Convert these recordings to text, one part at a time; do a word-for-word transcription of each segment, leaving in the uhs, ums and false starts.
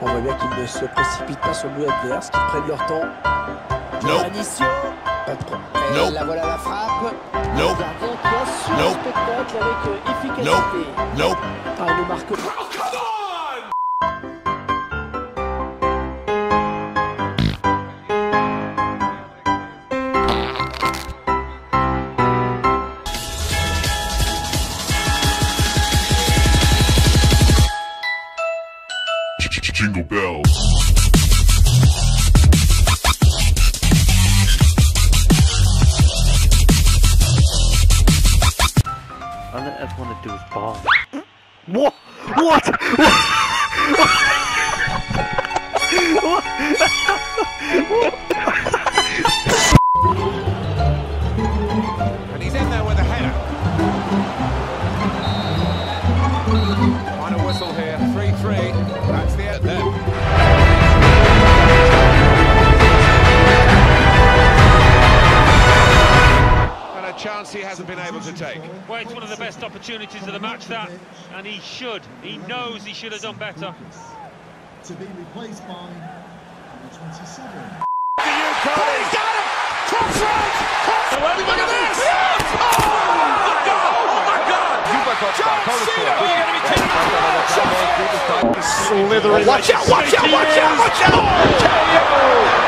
On voit bien qu'ils ne se précipitent pas sur le but adverse, qu'ils prennent leur temps. Nope. Pas de problème. Et Nope. la voilà la frappe. Nope. Le gardien qui assure Nope. le spectacle avec euh, efficacité. Nope. Nope. Ah, il ne marque pas. Jingle bells. All I ever want to do is ball. What? What? And he's in there with a header. Final whistle here, three three. That's the end then. And a chance he hasn't been able to take. Well, it's one of the best opportunities of the match, that, and he should. He knows he should have done better. To be replaced by number twenty-seven. To you, Cody. He's got it! Cross right! Cross right! Look at this! Oh, my God! Oh, my God! John Cena! You're going to be taking it. Slithering. Watch out! Watch out! Watch out! Watch out!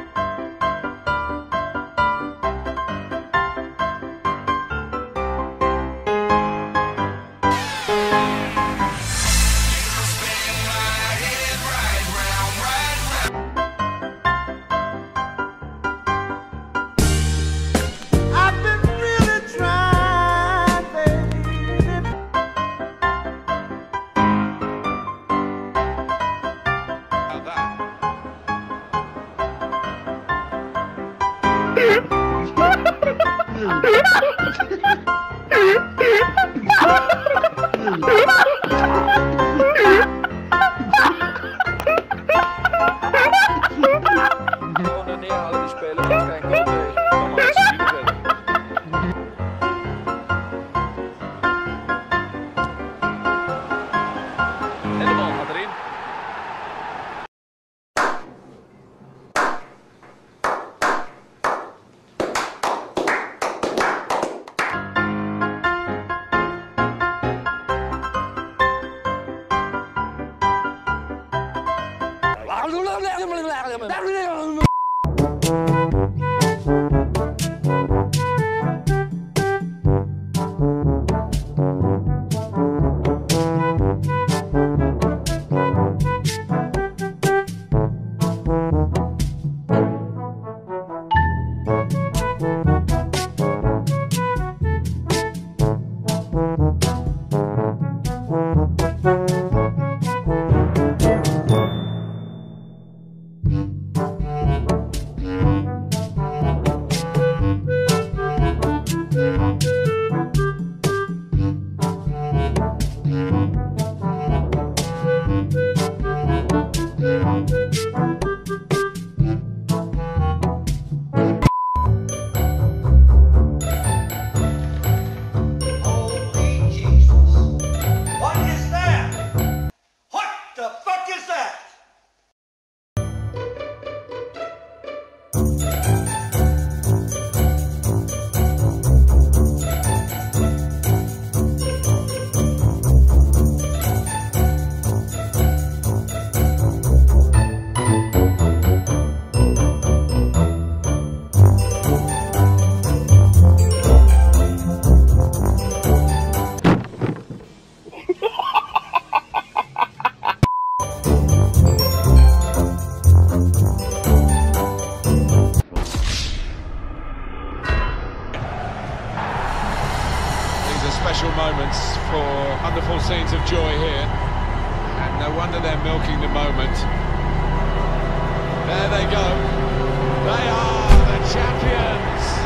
Gewoon neerhalen die spelers, dat krijg ik wel mee. Kom maar, stuur verder. En de bal gaat erin. Special moments for wonderful scenes of joy here, and no wonder they're milking the moment. There they go. They are the champions.